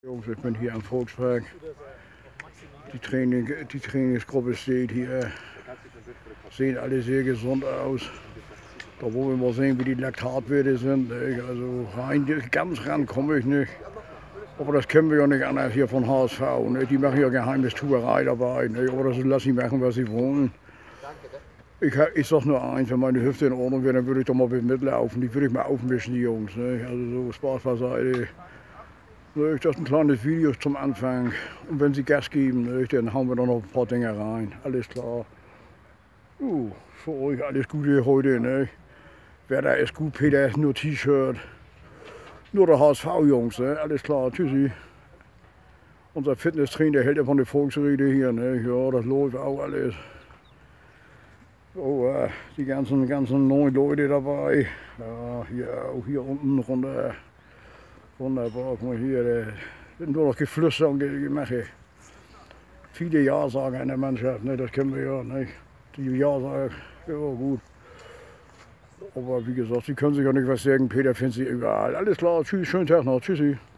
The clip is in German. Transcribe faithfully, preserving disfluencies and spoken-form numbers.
Jungs, ich bin hier am Volkspark. Die, Training, die Trainingsgruppe steht hier. Sehen alle sehr gesund aus. Da wollen wir mal sehen, wie die Laktatwerte sind. Also rein, ganz ran komme ich nicht. Aber das kennen wir ja nicht anders hier von H S V. Ne? Die machen ja Geheimnistuerei dabei. Ne? Aber das lassen sie machen, was sie wollen. Ich, ich sag nur eins, wenn meine Hüfte in Ordnung wäre, dann würde ich doch mal mitlaufen. Die würde ich mal aufmischen, die Jungs. Ne? Also so Spaß beiseite. Ne? Das ist ein kleines Video zum Anfang. Und wenn sie Gas geben, ne? Dann hauen wir doch noch ein paar Dinge rein. Alles klar. Uh, für euch alles Gute heute. Ne? Wetter ist gut, Peter ist nur T-Shirt. Nur der H S V-Jungs, ne? Alles klar, tschüssi. Unser Fitnesstrainer hält ja von der Volksrede hier, ne? Ja, das läuft auch alles. Oh, äh, die ganzen, ganzen neuen Leute dabei. Ja, hier auch hier unten runter. Wunderbar, guck mal hier, der wird nur noch Geflüster und Gemache. Viele Ja-Sager in der Mannschaft, ne? Das kennen wir ja, ne? Die Ja-Sager, ja gut. Aber wie gesagt, sie können sich auch nicht was sagen. Peter findet sie überall. Alles klar, tschüss, schönen Tag noch, tschüssi.